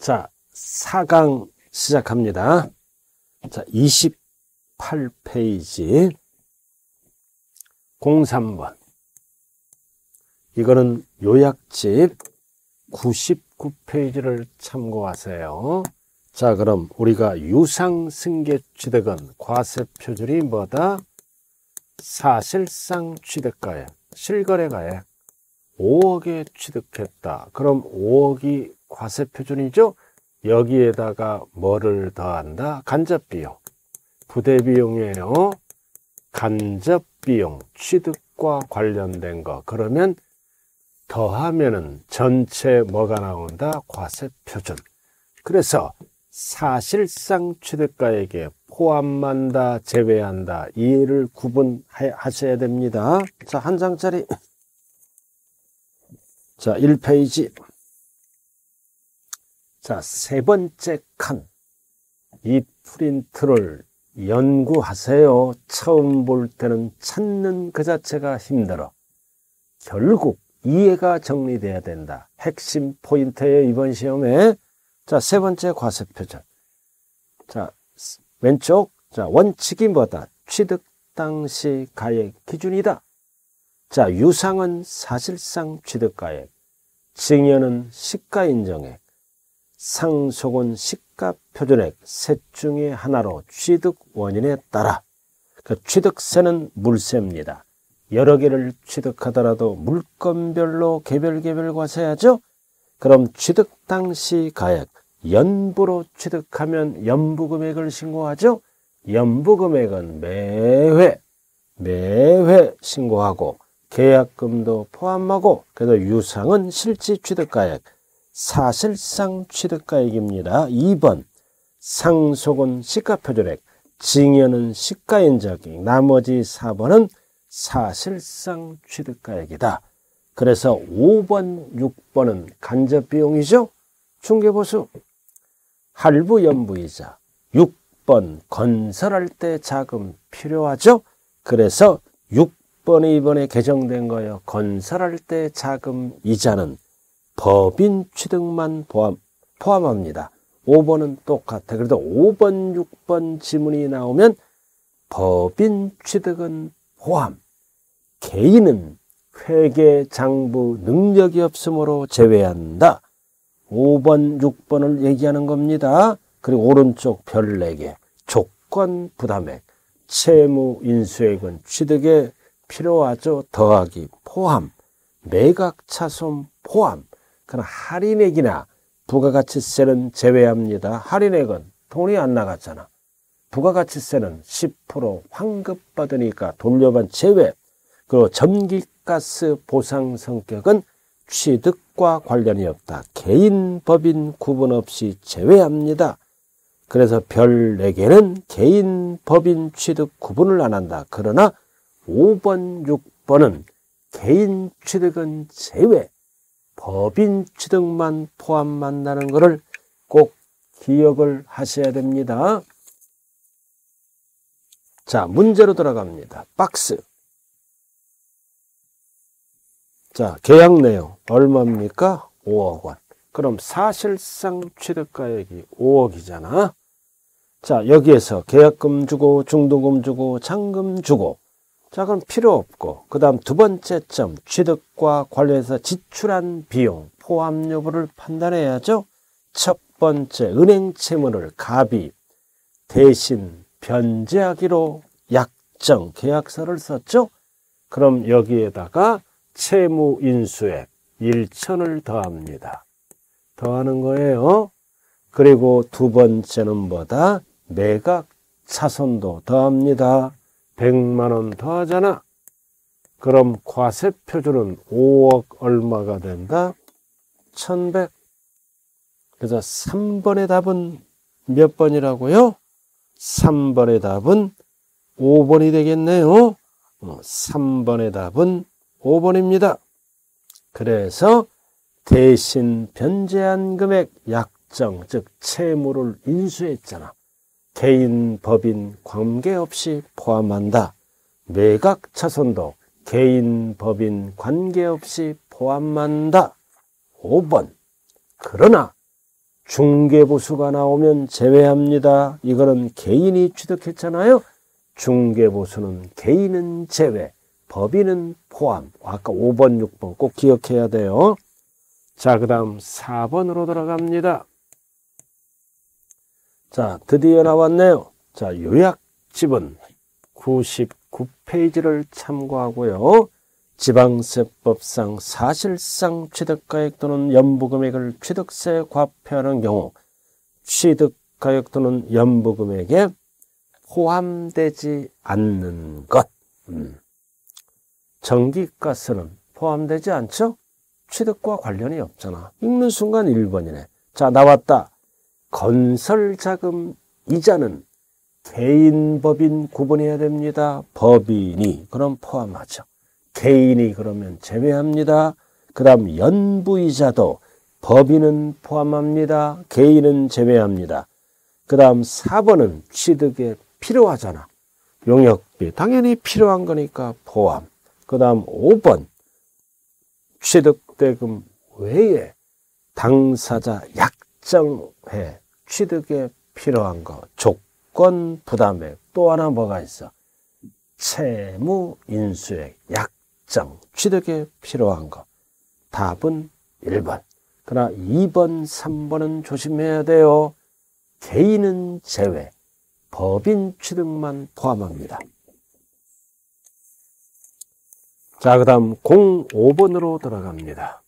자, 4강 시작합니다. 자, 28페이지 03번. 이거는 요약집 99페이지를 참고하세요. 자, 그럼 우리가 유상승계취득은 과세표준이 뭐다? 사실상 취득가액, 실거래가액 5억에 취득했다. 그럼 5억이 과세표준이죠? 여기에다가 뭐를 더한다? 간접비용. 부대비용이에요. 간접비용, 취득과 관련된 거. 그러면 더하면은 전체 뭐가 나온다? 과세표준. 그래서 사실상 취득가액에 포함한다, 제외한다. 이해를 구분하셔야 됩니다. 자, 한 장짜리. 자, 1페이지. 자, 세 번째 칸. 이 프린트를 연구하세요. 처음 볼 때는 찾는 그 자체가 힘들어. 결국 이해가 정리돼야 된다. 핵심 포인트예요, 이번 시험에. 자, 세 번째 과세표준. 자, 왼쪽. 자, 원칙이 뭐다? 취득 당시 가액 기준이다. 자, 유상은 사실상 취득가액, 증여는 시가인정액, 상속은 시가표준액, 셋 중에 하나로 취득 원인에 따라 그 취득세는 물세입니다. 여러 개를 취득하더라도 물건별로 개별 과세하죠. 그럼 취득 당시 가액, 연부로 취득하면 연부금액을 신고하죠. 연부금액은 매회 신고하고 계약금도 포함하고, 그래서 유상은 실질 취득가액, 사실상 취득가액입니다. 2번 상속은 시가표준액, 증여는 시가인정액, 나머지 4번은 사실상 취득가액이다. 그래서 5번, 6번은 간접비용이죠. 중개보수, 할부 연부이자. 6번 건설할 때 자금 필요하죠. 그래서 6번이 이번에 개정된 거예요. 건설할 때 자금 이자는 법인 취득만 포함합니다. 5번은 똑같아. 그래도 5번, 6번 지문이 나오면 법인 취득은 포함, 개인은 회계 장부 능력이 없으므로 제외한다. 5번, 6번을 얘기하는 겁니다. 그리고 오른쪽 별 4개. 조건 부담액, 채무 인수액은 취득에 필요하죠. 더하기 포함, 매각 차손 포함. 그러나 할인액이나 부가가치세는 제외합니다. 할인액은 돈이 안 나갔잖아. 부가가치세는 10% 환급받으니까 돌려받은 제외. 그리고 전기가스 보상 성격은 취득과 관련이 없다. 개인, 법인 구분 없이 제외합니다. 그래서 별 4개는 개인, 법인 취득 구분을 안 한다. 그러나 5번, 6번은 개인 취득은 제외, 법인 취득만 포함한다는 것을 꼭 기억을 하셔야 됩니다. 자, 문제로 들어갑니다. 박스. 자, 계약 내용 얼마입니까? 5억 원. 그럼 사실상 취득가액이 5억이잖아. 자, 여기에서 계약금 주고, 중도금 주고, 잔금 주고. 자, 그럼 필요 없고, 그 다음 두 번째 점, 취득과 관련해서 지출한 비용, 포함 여부를 판단해야죠. 첫 번째, 은행 채무를 갑이 대신 변제하기로 약정, 계약서를 썼죠. 그럼 여기에다가 채무 인수액 1천을 더합니다. 더하는 거예요. 그리고 두 번째는 뭐다? 매각 차손도 더합니다. 100만 원 더하잖아. 그럼 과세표준은 5억 얼마가 된다? 1100. 그래서 3번의 답은 몇 번이라고요? 3번의 답은 5번이 되겠네요. 3번의 답은 5번입니다. 그래서 대신 변제한 금액 약정, 즉 채무를 인수했잖아. 개인, 법인 관계없이 포함한다. 매각 차손도 개인, 법인 관계없이 포함한다. 5번. 그러나 중개보수가 나오면 제외합니다. 이거는 개인이 취득했잖아요. 중개보수는 개인은 제외, 법인은 포함. 아까 5번, 6번 꼭 기억해야 돼요. 자, 그 다음 4번으로 들어갑니다. 자, 드디어 나왔네요. 자, 요약집은 99페이지를 참고하고요. 지방세법상 사실상 취득가액 또는 연부금액을 취득세 과표하는 경우 취득가액 또는 연부금액에 포함되지 않는 것. 전기가스는 포함되지 않죠? 취득과 관련이 없잖아. 읽는 순간 1번이네. 자, 나왔다. 건설자금 이자는 개인, 법인 구분해야 됩니다. 법인이 그럼 포함하죠. 개인이 그러면 제외합니다. 그 다음 연부이자도 법인은 포함합니다. 개인은 제외합니다. 그 다음 4번은 취득에 필요하잖아. 용역비 당연히 필요한 거니까 포함. 그 다음 5번 취득대금 외에 당사자 약정회 취득에 필요한 거 조건 부담액 또 하나 뭐가 있어? 채무 인수액 약정 취득에 필요한 거 답은 1번. 그러나 2번 3번은 조심해야 돼요. 개인은 제외 법인 취득만 포함합니다. 자, 그 다음 05번으로 들어갑니다.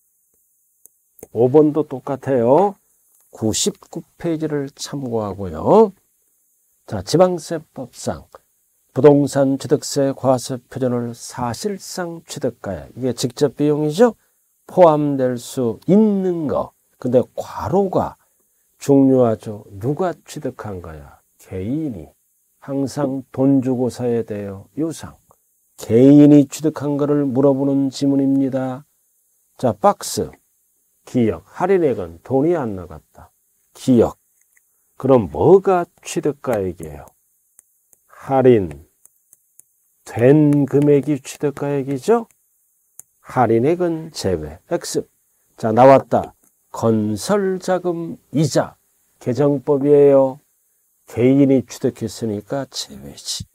5번도 똑같아요. 99페이지를 참고하고요. 자, 지방세법상 부동산 취득세 과세 표준을 사실상 취득가액, 이게 직접 비용이죠? 포함될 수 있는 거. 근데 괄호가 중요하죠. 누가 취득한 거야? 개인이. 항상 돈 주고 사야 돼요. 유상. 개인이 취득한 거를 물어보는 지문입니다. 자, 박스. 기역. 할인액은 돈이 안 나갔다. 기역. 그럼 뭐가 취득가액이에요? 할인. 된 금액이 취득가액이죠? 할인액은 제외. X. 자, 나왔다. 건설자금 이자. 개정법이에요. 개인이 취득했으니까 제외지.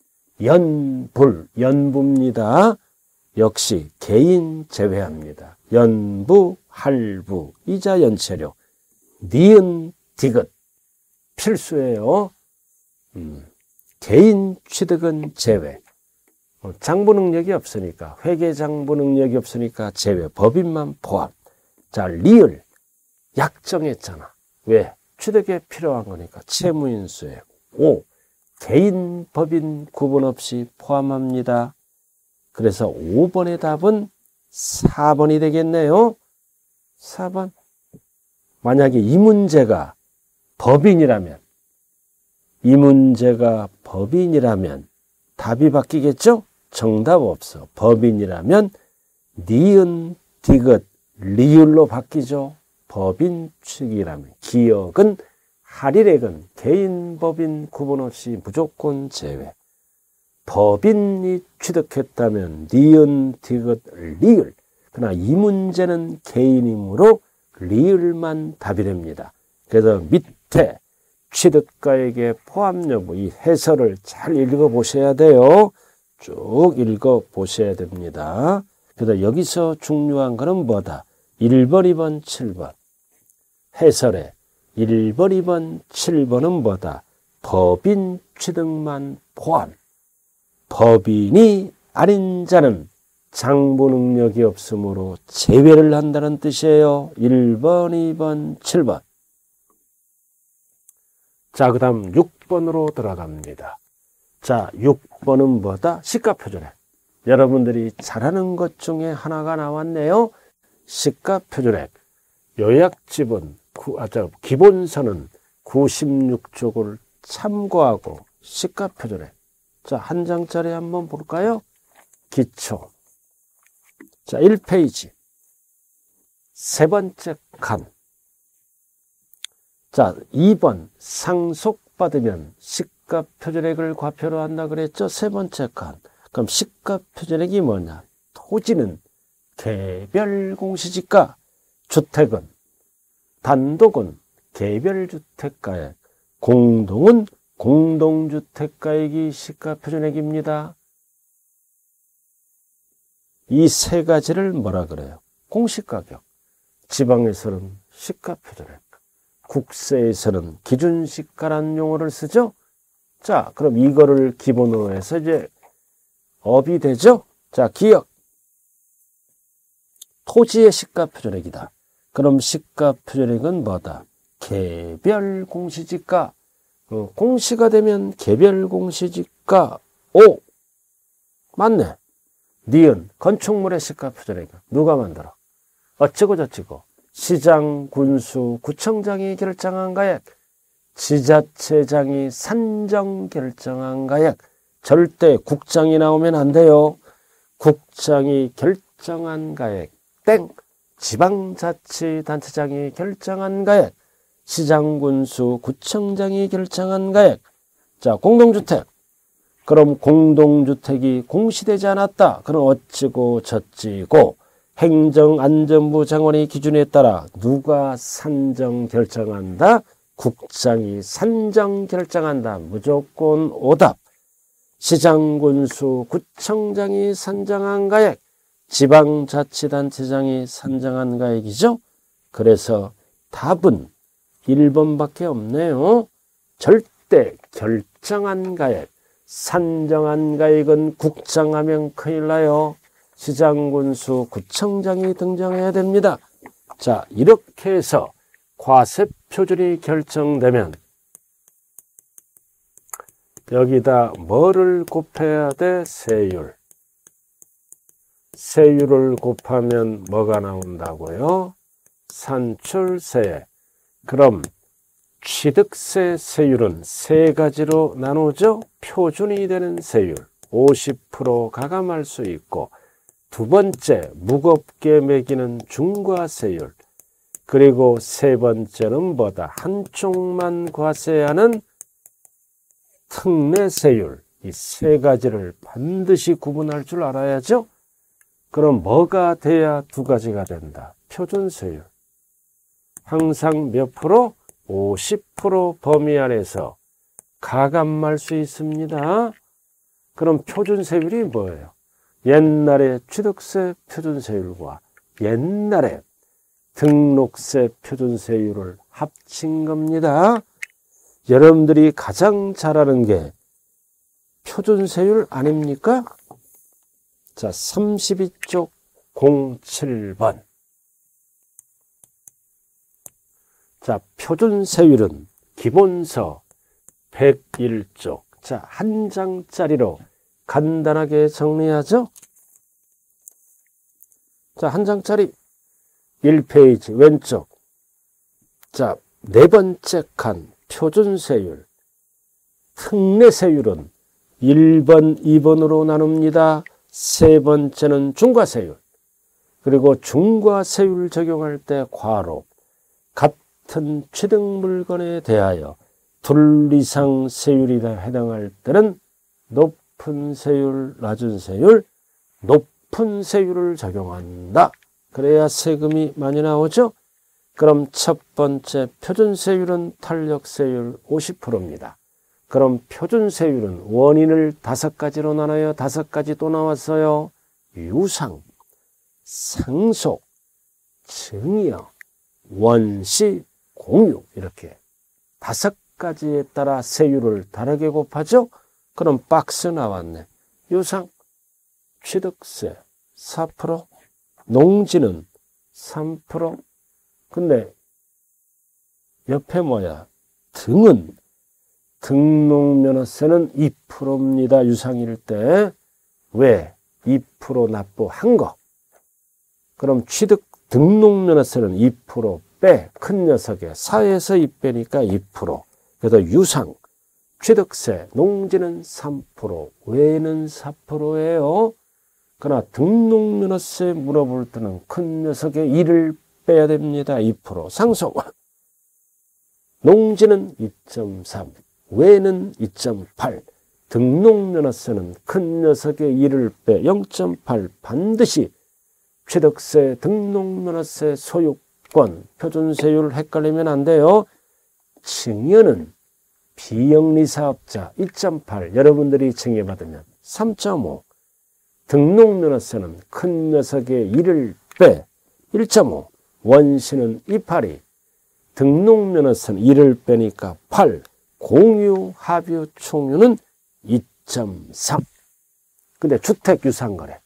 연부입니다. 역시 개인 제외합니다. 연부, 할부, 이자 연체료, 니은, 디귿 필수예요. 개인 취득은 제외. 장부 능력이 없으니까, 회계 장부 능력이 없으니까 제외. 법인만 포함. 자, 리을 약정했잖아. 왜? 취득에 필요한 거니까 채무인수액. 5. 개인, 법인 구분 없이 포함합니다. 그래서 5번의 답은 4번이 되겠네요. 4번. 만약에 이 문제가 법인이라면 답이 바뀌겠죠? 정답 없어. 법인이라면 니은, 디귿, 리을로 바뀌죠. 법인 취득이라면. 기역은 할인액은 개인, 법인 구분 없이 무조건 제외. 법인이 취득했다면 니은, 디귿, 리을. 그러나 이 문제는 개인이므로 리을만 답이 됩니다. 그래서 밑에 취득가액의 포함 여부 이 해설을 잘 읽어보셔야 돼요. 쭉 읽어보셔야 됩니다. 그래서 여기서 중요한 것은 뭐다? 1번, 2번, 7번. 해설에 1번, 2번, 7번은 뭐다? 법인 취득만 포함. 법인이 아닌 자는 장부 능력이 없으므로 제외를 한다는 뜻이에요. 1번, 2번, 7번. 자, 그 다음 6번으로 들어갑니다. 자, 6번은 뭐다? 시가표준액. 여러분들이 잘하는 것 중에 하나가 나왔네요. 시가표준액. 요약집은 기본서는 96쪽을 참고하고 시가표준액. 자, 한 장짜리 한번 볼까요? 기초. 자, 1페이지. 세 번째 칸. 자, 2번 상속받으면 시가표준액을 과표로 한다 그랬죠? 세 번째 칸. 그럼 시가표준액이 뭐냐? 토지는 개별 공시지가, 주택은, 단독은 개별주택가액, 공동은 공동주택가액이 시가표준액입니다. 이 세 가지를 뭐라 그래요? 공시가격. 지방에서는 시가표준액, 국세에서는 기준시가라는 용어를 쓰죠. 자, 그럼 이거를 기본으로 해서 이제 업이 되죠. 자, 기억. 토지의 시가표준액이다. 그럼 시가표준액은 뭐다? 개별 공시지가. 공시가 되면 개별 공시지가. 오! 맞네. 니은, 건축물의 시가표준액. 누가 만들어? 어쩌고 저쩌고. 시장, 군수, 구청장이 결정한 가액. 지자체장이 산정 결정한 가액. 절대 국장이 나오면 안 돼요. 국장이 결정한 가액. 땡. 지방자치단체장이 결정한 가액. 시장, 군수, 구청장이 결정한 가액. 자, 공동주택. 그럼 공동주택이 공시되지 않았다. 그럼 어찌고 저찌고 행정안전부 장관의 기준에 따라 누가 산정 결정한다? 국장이 산정 결정한다. 무조건 오답. 시장, 군수, 구청장이 산정한 가액, 지방자치단체장이 산정한 가액이죠. 그래서 답은 1번밖에 없네요. 절대 결정한 가액, 산정한 가액은 국장하면 큰일 나요. 시장, 군수, 구청장이 등장해야 됩니다. 자, 이렇게 해서 과세표준이 결정되면 여기다 뭐를 곱해야 돼? 세율. 세율을 곱하면 뭐가 나온다고요? 산출세. 그럼 취득세 세율은 세 가지로 나누죠. 표준이 되는 세율 50% 가감할 수 있고, 두 번째 무겁게 매기는 중과세율, 그리고 세 번째는 뭐다? 한쪽만 과세하는 특례세율. 이 세 가지를 반드시 구분할 줄 알아야죠. 그럼 뭐가 돼야 두 가지가 된다? 표준세율. 항상 몇 프로? 50% 범위 안에서 가감할 수 있습니다. 그럼 표준세율이 뭐예요? 옛날에 취득세 표준세율과 옛날에 등록세 표준세율을 합친 겁니다. 여러분들이 가장 잘 아는 게 표준세율 아닙니까? 자, 32쪽 07번. 자, 표준세율은 기본서 101쪽. 자, 한 장짜리로 간단하게 정리하죠. 자, 한 장짜리 1페이지 왼쪽. 자, 네 번째 칸 표준세율. 특례세율은 1번, 2번으로 나눕니다. 세 번째는 중과세율. 그리고 중과세율 적용할 때 괄호. 같은 취득 물건에 대하여 둘 이상 세율이 해당할 때는 높은 세율, 낮은 세율, 높은 세율을 적용한다. 그래야 세금이 많이 나오죠. 그럼 첫 번째 표준세율은 탄력세율 50%입니다. 그럼 표준세율은 원인을 5가지로 나눠요. 5가지 또 나왔어요. 유상, 상속, 증여, 원시, 공유. 이렇게 5가지에 따라 세율을 다르게 곱하죠. 그럼 박스 나왔네. 유상, 취득세 4%, 농지는 3%. 근데 옆에 뭐야? 등은 등록면허세는 2%입니다. 유상일 때. 왜? 2% 납부한 거. 그럼 취득 등록면허세는 2% 빼. 큰 녀석에 4에서 2 빼니까 2%. 그래서 유상, 취득세, 농지는 3%, 외에는 4%예요. 그러나 등록면허세 물어볼 때는 큰 녀석에 2를 빼야 됩니다. 2%. 상속. 농지는 2.3, 외에는 2.8. 등록면허세는 큰 녀석에 2를 빼 0.8. 반드시 취득세, 등록면허세, 소유권, 표준세율 헷갈리면 안 돼요. 증여는 비영리사업자 2.8 여러분들이 증여받으면 3.5 등록면허세는 큰 녀석의 1을 빼 1.5 원시는 282 등록면허세는 1을 빼니까 8 공유 합유 총유는 2.3 근데 주택유상거래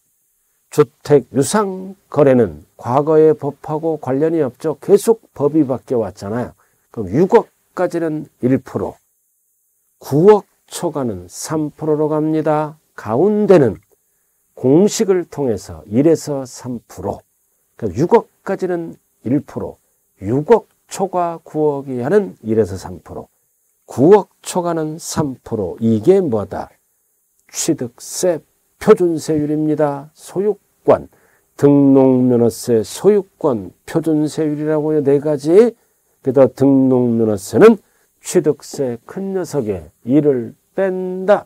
주택유상거래는 과거의 법하고 관련이 없죠. 계속 법이 바뀌어 왔잖아요. 그럼 6억까지는 1% 9억 초과는 3%로 갑니다. 가운데는 공식을 통해서 1에서 3% 그러니까 6억까지는 1% 6억 초과 9억이 하는 1에서 3% 9억 초과는 3% 이게 뭐다? 취득세 표준세율입니다. 소유권, 등록면허세, 소유권, 표준세율이라고요. 4가지. 그래서 등록면허세는 취득세 큰 녀석에 1을 뺀다.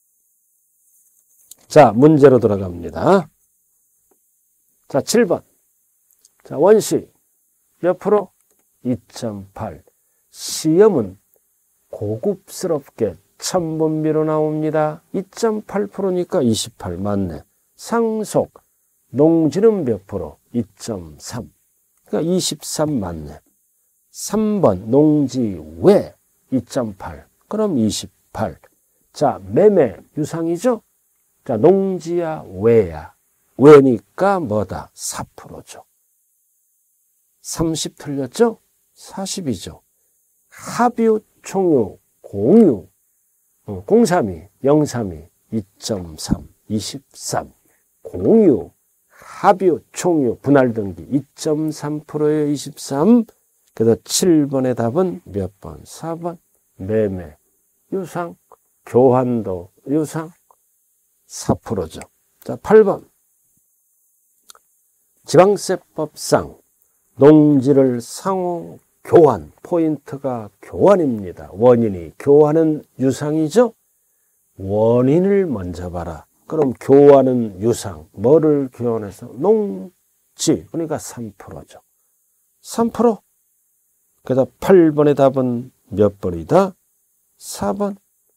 자, 문제로 돌아갑니다. 자, 7번. 자, 원시 몇 프로? 2.8. 시험은 고급스럽게 천분비로 나옵니다. 2.8%니까 28 맞네. 상속, 농지는 몇 프로? 2.3. 그러니까 23 맞네. 3번 농지 외 2.8. 그럼 28. 자, 매매 유상이죠? 자, 농지야 외야. 외니까 뭐다? 4%죠. 30 틀렸죠? 40이죠. 합유, 총유, 공유 032, 032, 2.3, 23, 공유, 합유, 총유, 분할 등기 2.3%예요. 23. 그래서 7번의 답은 몇 번? 4번. 매매, 유상, 교환도, 유상 4%죠. 자, 8번. 지방세법상 농지를 상호 교환, 포인트가 교환입니다. 원인이 교환은 유상이죠? 원인을 먼저 봐라. 그럼 교환은 유상. 뭐를 교환해서? 농지. 그러니까 3%죠. 3%. 그래서 8번의 답은 몇 번이다? 4번.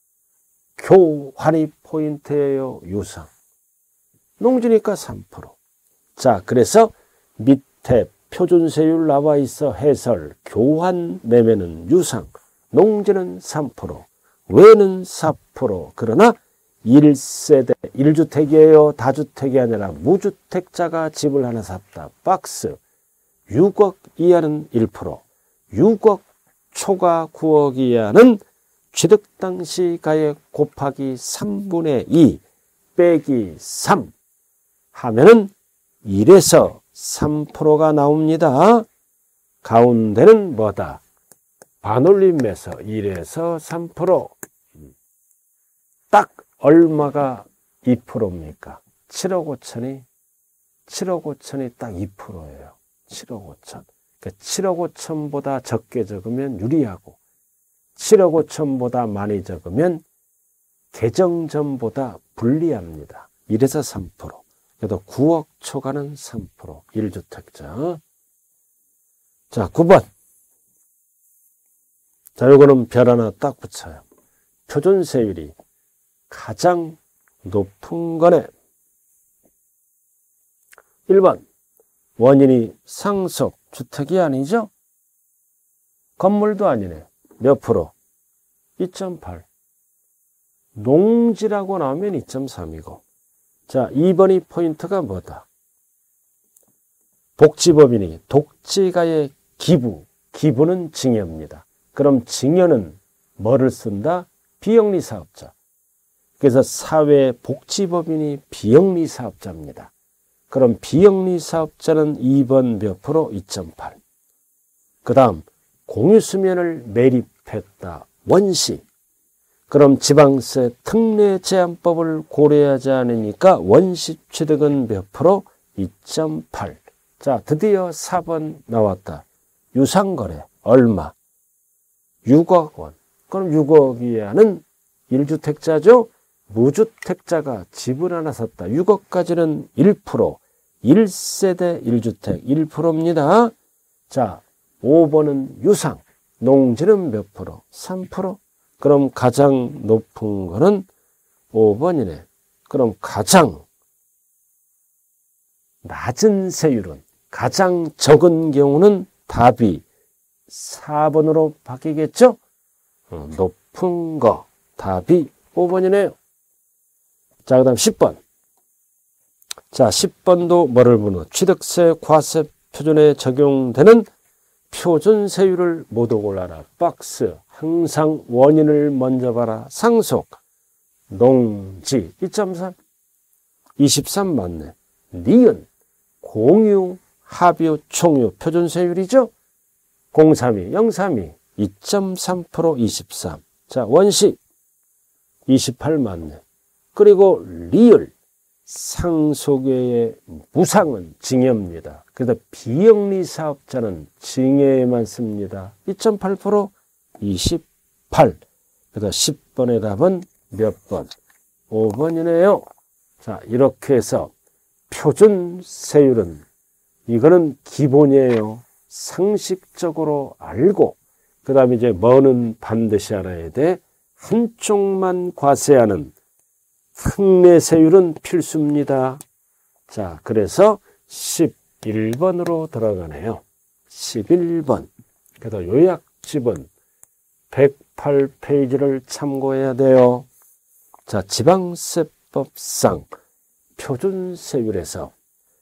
교환이 포인트예요. 유상. 농지니까 3%. 자, 그래서 밑에 표준세율 나와 있어. 해설. 교환 매매는 유상. 농지는 3%. 외는 4%. 그러나 1세대 1주택이에요. 다주택이 아니라 무주택자가 집을 하나 샀다. 박스. 6억 이하는 1%. 6억 초과 9억 이하는 취득 당시 가액 곱하기 3분의 2 빼기 3 하면은 1에서 3%가 나옵니다. 가운데는 뭐다? 반올림에서 1에서 3%. 딱 얼마가 2%입니까? 7억 5천이 7억 5천이 딱 2%예요. 7억 5천. 그러니까 7억 5천보다 적게 적으면 유리하고 7억 5천보다 많이 적으면 개정 전보다 불리합니다. 1에서 3%. 그래도 9억 초과는 3%. 1주택자. 자, 9번. 자, 요거는 별 하나 딱 붙여요. 표준세율이 가장 높은 거네. 1번. 원인이 상속, 주택이 아니죠? 건물도 아니네. 몇 프로? 2.8. 농지라고 나오면 2.3이고. 자, 2번이 포인트가 뭐다? 복지법인이 독지가의 기부, 기부는 증여입니다. 그럼 증여는 뭐를 쓴다? 비영리사업자. 그래서 사회복지법인이 비영리사업자입니다. 그럼 비영리사업자는 2번 몇 프로? 2.8. 그 다음 공유수면을 매립했다. 원시. 그럼 지방세 특례 제한법을 고려하지 않으니까 원시 취득은 몇 프로? 2.8. 자, 드디어 4번 나왔다. 유상거래 얼마? 6억 원. 그럼 6억 이하는 1주택자죠? 무주택자가 집을 하나 샀다. 6억까지는 1%. 1세대 1주택 1%입니다. 자, 5번은 유상. 농지는 몇 프로? 3%. 그럼 가장 높은 거는 5번이네. 그럼 가장 낮은 세율은, 가장 적은 경우는 답이 4번으로 바뀌겠죠? 높은 거. 답이 5번이네요. 자, 그 다음 10번. 자, 10번도 뭐를 보노? 취득세, 과세 표준에 적용되는 표준 세율을 모두 골라라. 박스. 항상 원인을 먼저 봐라. 상속. 농지. 2.3. 23 맞네. 니은. 공유, 합유, 총유. 표준 세율이죠? 032, 032. 2.3% 23. 자, 원시. 28 맞네. 그리고 리을. 상속외의 무상은 증여입니다. 그래서 비영리 사업자는 증여에만 씁니다. 2.8% 28. 그래서 10번의 답은 몇 번? 5번이네요. 자, 이렇게 해서 표준 세율은 이거는 기본이에요. 상식적으로 알고 그 다음에 이제 뭐는 반드시 알아야 돼. 한쪽만 과세하는 특례세율은 필수입니다. 자, 그래서 11번으로 들어가네요. 11번. 그래서 요약집은 108페이지를 참고해야 돼요. 자, 지방세법상 표준세율에서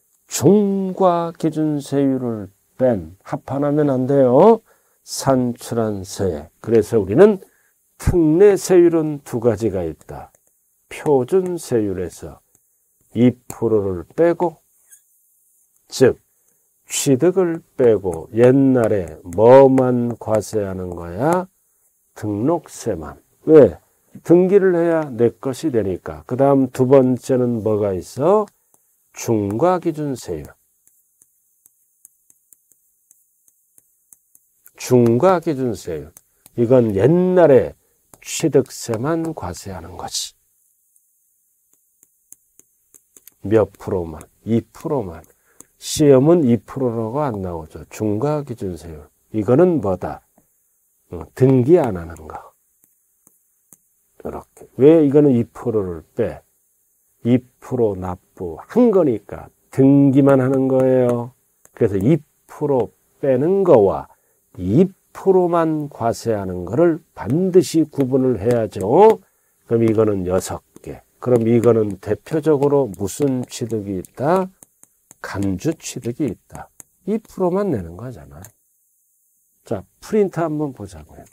중과기준세율을 뺀 합판하면 안 돼요. 산출한세. 그래서 우리는 특례세율은 두 가지가 있다. 표준세율에서 2%를 빼고, 즉 취득을 빼고 옛날에 뭐만 과세하는 거야? 등록세만. 왜? 등기를 해야 내 것이 되니까. 그 다음 두 번째는 뭐가 있어? 중과기준세율. 중과기준세율. 이건 옛날에 취득세만 과세하는 거지. 몇 프로만? 2%만. 시험은 2%라고 안 나오죠. 중과기준세율. 이거는 뭐다? 등기 안 하는 거. 이렇게. 왜 이거는 2%를 빼? 2% 납부한 거니까 등기만 하는 거예요. 그래서 2% 빼는 거와 2%만 과세하는 거를 반드시 구분을 해야죠. 그럼 이거는 6개. 그럼 이거는 대표적으로 무슨 취득이 있다? 간주 취득이 있다. 2%만 내는 거잖아. 자, 프린트 한번 보자고요.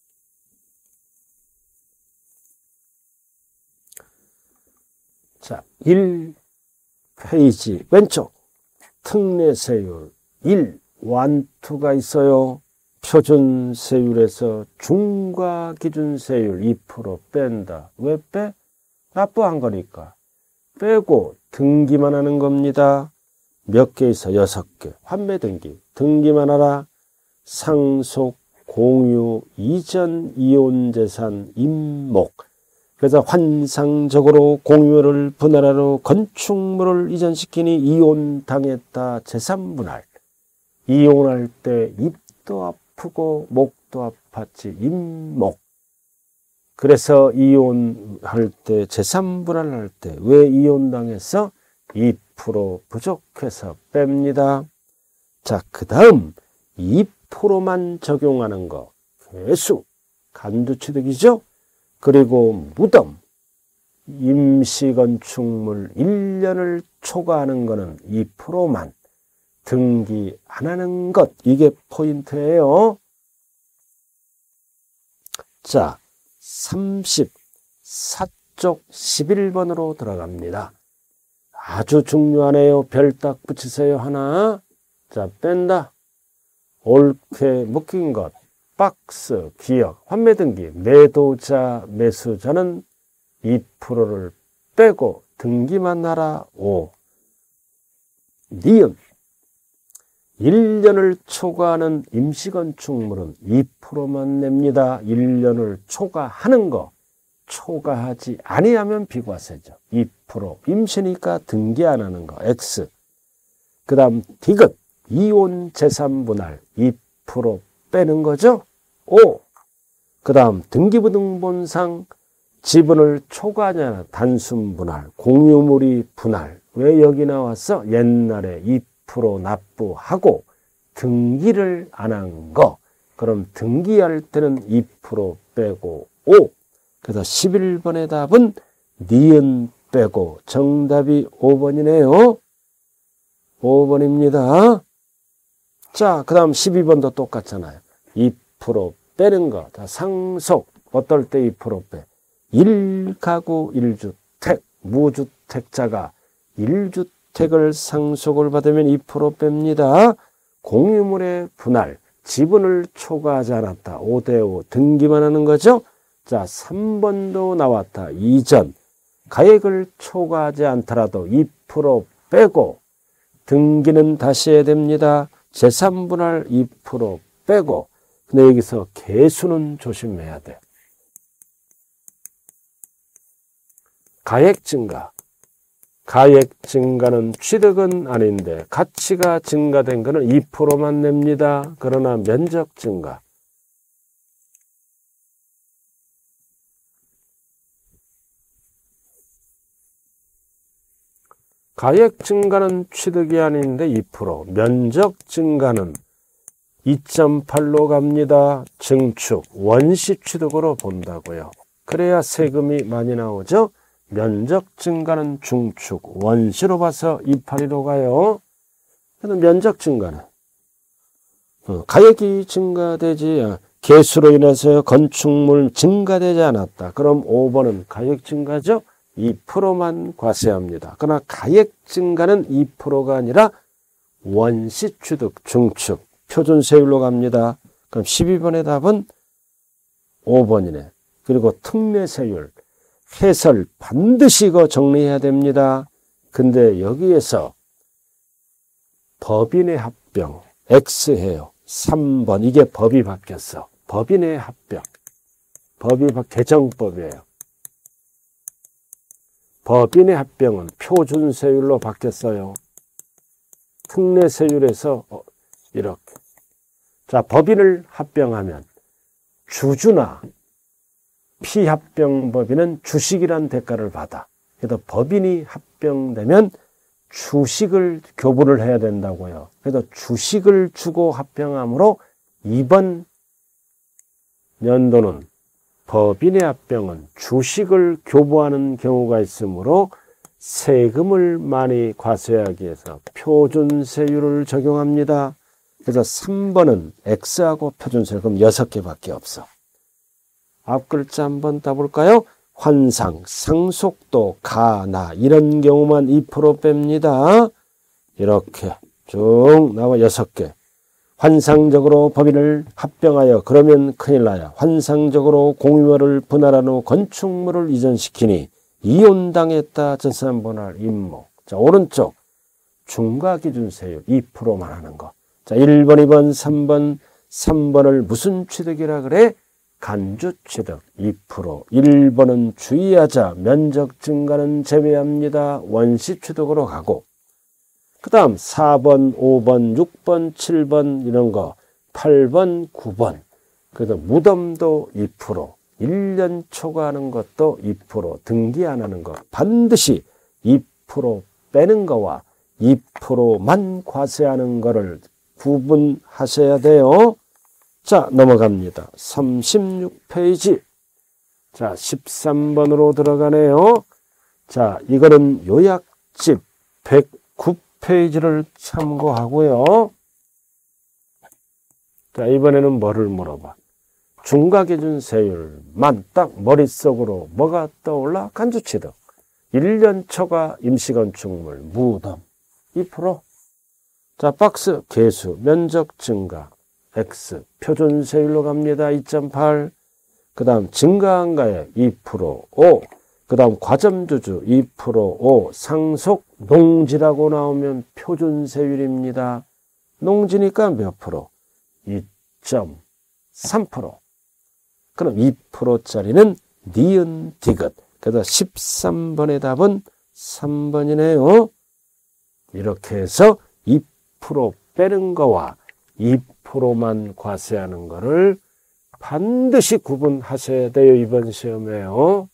자, 1페이지 왼쪽 특례세율 1, 1, 2가 있어요. 표준세율에서 중과기준세율 2% 뺀다. 왜 빼? 납부한 거니까. 빼고 등기만 하는 겁니다. 몇 개 있어? 6개. 환매등기. 등기만 하라. 상속, 공유, 이전, 이혼재산, 임목. 그래서 환상적으로 공유를 분할하러 건축물을 이전시키니 이혼당했다. 재산분할. 이혼할 때 입도 아프고 목도 아팠지. 임목. 그래서 이혼할 때, 재산분할할 때 왜 이혼당했어? 2% 부족해서 뺍니다. 자, 그 다음 2%만 적용하는 거. 괴수. 간주취득이죠? 그리고 무덤. 임시건축물 1년을 초과하는 거는 2%만. 등기 안 하는 것. 이게 포인트예요. 자, 34쪽 11번으로 들어갑니다. 아주 중요하네요. 별 딱 붙이세요. 하나. 자, 뺀다. 옳게 묶인 것. 박스, 기억, 환매등기, 매도자, 매수자는 2%를 빼고 등기만 하라. 5. 니은. 1년을 초과하는 임시건축물은 2%만 냅니다. 1년을 초과하는 거. 초과하지 아니하면 비과세죠. 2%. 임시니까 등기 안 하는 거. X. 그 다음 디귿. 이혼 재산분할 2% 빼는 거죠. 5. 그 다음 등기부등본상 지분을 초과하냐 단순 분할, 공유물이 분할. 왜 여기 나왔어? 옛날에 2% 납부하고 등기를 안 한 거. 그럼 등기할 때는 2% 빼고 5. 그래서 11번의 답은 니은 빼고 정답이 5번이네요. 5번입니다. 자, 그 다음 12번도 똑같잖아요. 2% 빼는 거. 자, 상속. 어떨 때 2% 빼? 1가구 1주택. 무주택자가 1주택을 상속을 받으면 2% 뺍니다. 공유물의 분할. 지분을 초과하지 않았다. 5대5 등기만 하는 거죠. 자, 3번도 나왔다. 이전. 가액을 초과하지 않더라도 2% 빼고 등기는 다시 해야 됩니다. 재산분할 2% 빼고. 근데 여기서 개수는 조심해야 돼. 가액 증가. 가액 증가는 취득은 아닌데 가치가 증가된 것은 2%만 냅니다. 그러나 면적 증가. 가액 증가는 취득이 아닌데 2%, 면적 증가는 2.8로 갑니다. 증축, 원시 취득으로 본다고요. 그래야 세금이 많이 나오죠. 면적 증가는 중축, 원시로 봐서 282로 가요. 그래서 면적 증가는 가액이 증가되지 개수로 인해서 건축물 증가되지 않았다. 그럼 5번은 가액 증가죠. 2%만 과세합니다. 그러나 가액 증가는 2%가 아니라 원시 취득, 중축, 표준세율로 갑니다. 그럼 12번의 답은 5번이네. 그리고 특례세율, 해설 반드시 이거 정리해야 됩니다. 근데 여기에서 법인의 합병, X해요. 3번, 이게 법이 바뀌었어. 법인의 합병, 개정법이에요. 법인의 합병은 표준세율로 바뀌었어요. 특례세율에서 이렇게. 자, 법인을 합병하면 주주나 피합병법인은 주식이란 대가를 받아. 그래서 법인이 합병되면 주식을 교부를 해야 된다고요. 그래서 주식을 주고 합병하므로 이번 연도는 법인의 합병은 주식을 교부하는 경우가 있으므로 세금을 많이 과세하기 위해서 표준세율을 적용합니다. 그래서 3번은 X하고 표준세율, 그럼 6개밖에 없어. 앞 글자 한번 따볼까요? 환상, 상속도, 가나 이런 경우만 2% 뺍니다. 이렇게 쭉 나와 6개. 환상적으로 법인을 합병하여 그러면 큰일 나요. 환상적으로 공유물을 분할한 후 건축물을 이전시키니 이혼당했다. 재산분할 임목. 자, 오른쪽 중과기준세율 2%만 하는 거. 자, 1번, 2번, 3번. 3번을 무슨 취득이라 그래? 간주취득 2%. 1번은 주의하자. 면적 증가는 제외합니다. 원시취득으로 가고. 그 다음 4번, 5번, 6번, 7번 이런 거. 8번, 9번. 그래서 무덤도 2%. 1년 초과하는 것도 2%. 등기 안 하는 거. 반드시 2% 빼는 거와 2%만 과세하는 거를 구분하셔야 돼요. 자, 넘어갑니다. 36페이지. 자, 13번으로 들어가네요. 자, 이거는 요약집 109페이지를 참고하고요. 자, 이번에는 뭐를 물어봐? 중과기준세율만 딱 머릿속으로 뭐가 떠올라? 간주취득. 1년 초과 임시건축물, 무덤 2%. 자, 박스 개수, 면적 증가, X, 표준세율로 갑니다. 2.8. 그 다음 증가한 가액 2%, 5. 그 다음 과점주주 2%, 5. 상속, 농지라고 나오면 표준세율입니다. 농지니까 몇 프로? 2.3%. 그럼 2%짜리는 니은 디귿. 그래서 13번의 답은 3번이네요. 이렇게 해서 2% 빼는 거와 2%만 과세하는 거를 반드시 구분하셔야 돼요. 이번 시험에요.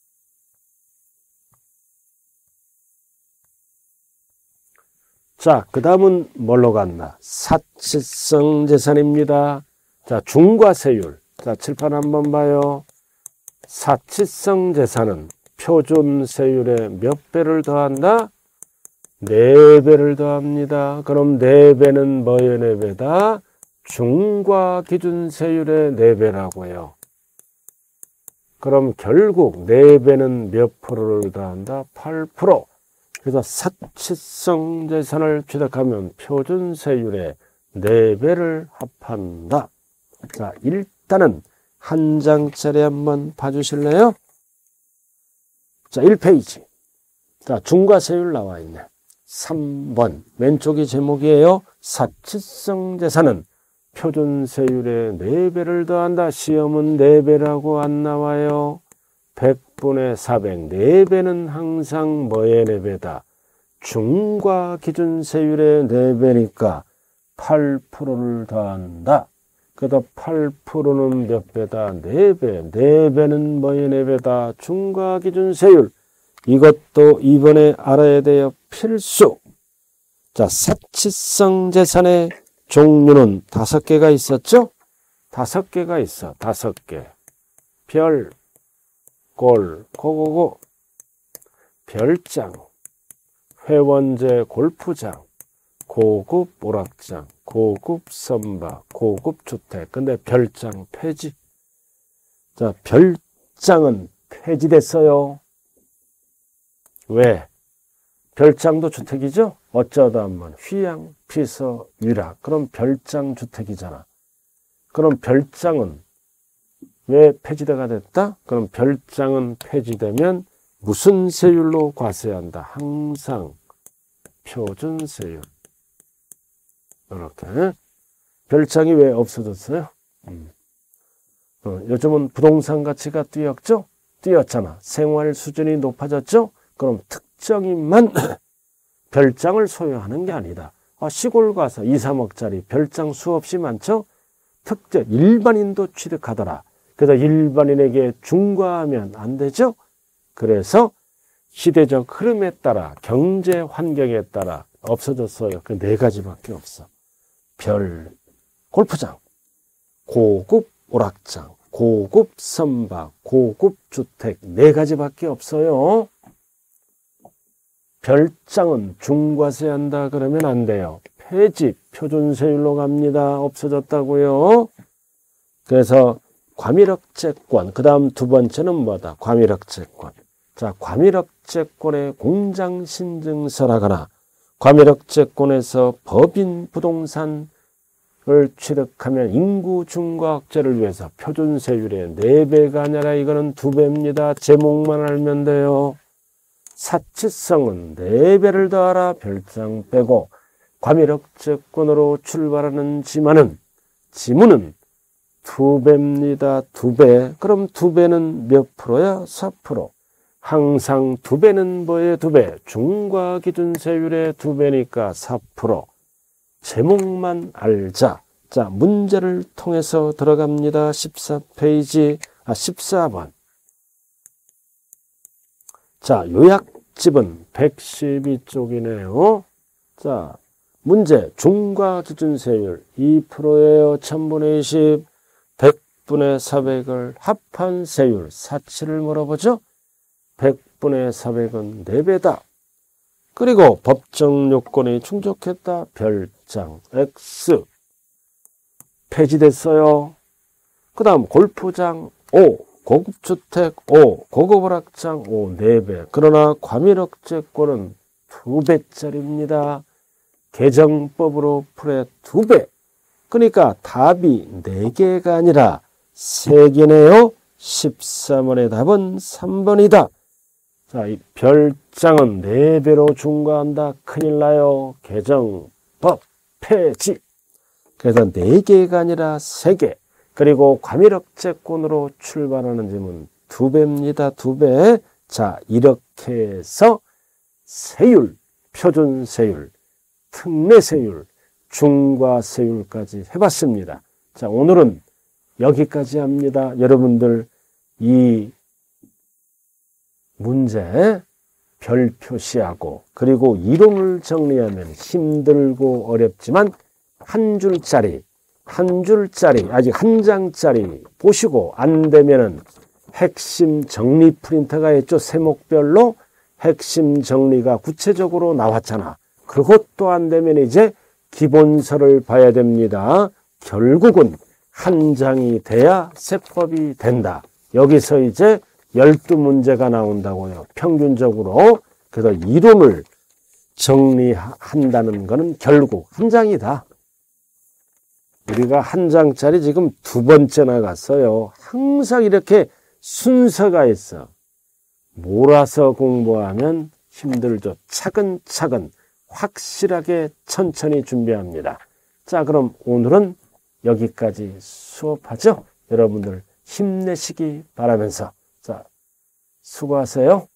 자, 그 다음은 뭘로 갔나? 사치성 재산입니다. 자, 중과세율. 자, 칠판 한번 봐요. 사치성 재산은 표준세율에 몇 배를 더한다? 4배를 더합니다. 그럼 4배는 뭐의 4배다? 중과기준세율의 4배라고요. 그럼 결국 4배는 몇 프로를 더한다? 8%. 그래서 사치성 재산을 취득하면 표준세율의 4배를 합한다. 자, 일단은 한 장짜리 한번 봐주실래요? 자, 1페이지. 자, 중과세율 나와 있네. 3번. 왼쪽이 제목이에요. 사치성 재산은 표준세율의 4배를 더한다. 시험은 4배라고 안 나와요. 100분의 400. 4배는 항상 뭐의 4배다? 중과기준세율의 4배니까 8%를 더한다. 그래서 8%는 몇 배다? 4배. 4배는 뭐의 4배다? 중과기준세율. 이것도 이번에 알아야 돼요. 필수. 자, 사치성 재산의 종류는 5개가 있었죠? 5개가 있어. 5개. 별, 골, 고고고, 별장, 회원제 골프장, 고급 오락장, 고급 선박, 고급 주택. 근데 별장 폐지. 자, 별장은 폐지됐어요. 왜? 별장도 주택이죠? 어쩌다 하면 휘양, 피서, 위락. 그럼 별장 주택이잖아. 그럼 별장은 왜 폐지가 됐다? 그럼 별장은 폐지되면 무슨 세율로 과세한다? 항상 표준세율. 이렇게. 별장이 왜 없어졌어요? 요즘은 부동산 가치가 뛰었죠? 뛰었잖아. 생활 수준이 높아졌죠? 그럼 특정인만 별장을 소유하는 게 아니다. 시골 가서 2, 3억짜리 별장 수없이 많죠? 특정 일반인도 취득하더라. 그래서 일반인에게 중과하면 안 되죠? 그래서 시대적 흐름에 따라 경제 환경에 따라 없어졌어요. 그 4가지밖에 없어. 별, 골프장, 고급 오락장, 고급 선박, 고급 주택 4가지밖에 없어요. 별장은 중과세한다 그러면 안 돼요. 폐지, 표준세율로 갑니다. 없어졌다고요. 그래서 과밀억제권, 그 다음 2번째는 뭐다? 과밀억제권. 자, 과밀억제권의 공장신증서라거나 과밀억제권에서 법인 부동산을 취득하면 인구 중과 억제를 위해서 표준세율의 4배가 아니라 이거는 2배입니다. 제목만 알면 돼요. 사치성은 4배를 더하라. 별장 빼고 과밀억제권으로 출발하는 지문은 2배입니다. 2배. 그럼 2배는 몇 프로야? 4%. 항상 2배는 뭐의 2배? 중과기준세율의 2배니까 4%. 제목만 알자. 자, 문제를 통해서 들어갑니다. 14번. 자, 요약집은 112쪽이네요. 자, 문제. 중과기준세율 2%예요. 1000분의 20. 100분의 400을 합한 세율. 사치를 물어보죠. 100분의 400은 4배다. 그리고 법정 요건이 충족했다. 별장 X. 폐지됐어요. 그 다음 골프장 O. 고급주택 O. 고급오락장 O. 4배. 그러나 과밀억제권은 2배짜리입니다. 개정법으로 풀에 2배. 그러니까 답이 4개가 아니라 3개네요. 13번의 답은 3번이다. 자, 이 별장은 4배로 중과한다. 큰일 나요. 개정법 폐지. 그래서 4개가 아니라 3개. 그리고 과밀억제권으로 출발하는 점은 2배입니다. 2배. 자, 이렇게 해서 세율, 표준세율, 특례세율, 중과세율까지 해봤습니다. 자, 오늘은 여기까지 합니다. 여러분들 이 문제 별 표시하고 그리고 이론을 정리하면 힘들고 어렵지만 한 줄짜리 아직 한 장짜리 보시고 안 되면은 핵심 정리 프린터가 있죠. 세목별로 핵심 정리가 구체적으로 나왔잖아. 그것도 안 되면 이제 기본서를 봐야 됩니다. 결국은 한 장이 돼야 세법이 된다. 여기서 이제 12문제가 나온다고요. 평균적으로. 그래서 이론을 정리한다는 것은 결국 한 장이다. 우리가 한 장짜리 지금 2번째나 갔어요. 항상 이렇게 순서가 있어. 몰아서 공부하면 힘들죠. 차근차근 확실하게 천천히 준비합니다. 자, 그럼 오늘은 여기까지 수업하죠. 여러분들 힘내시기 바라면서 자, 수고하세요.